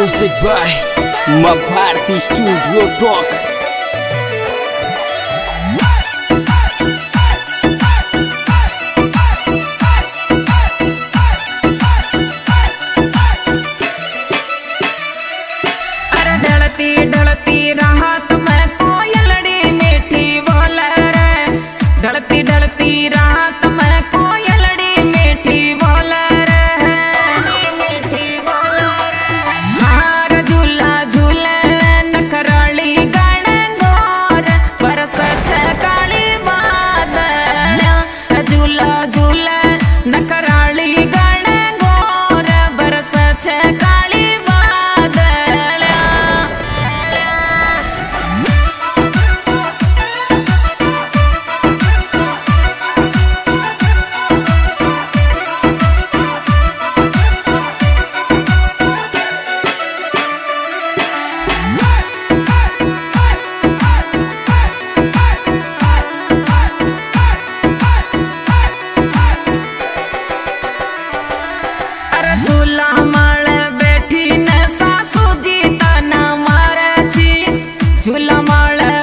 Music by Mabharti Studio Talk. ढलती राहत में कोयलड़ी मीठी बोले रे, ढलती ढलती राहत में कोयलड़ी मीठी बोले रे, मीठी बोले रे। हार झूला झूले नखराली गण गोर बरस काली बादल, झूला झूले नखराली गण गोर बरस काली बादल। झूला माल बैठी न सासू जी तना मारे छी, झूला माल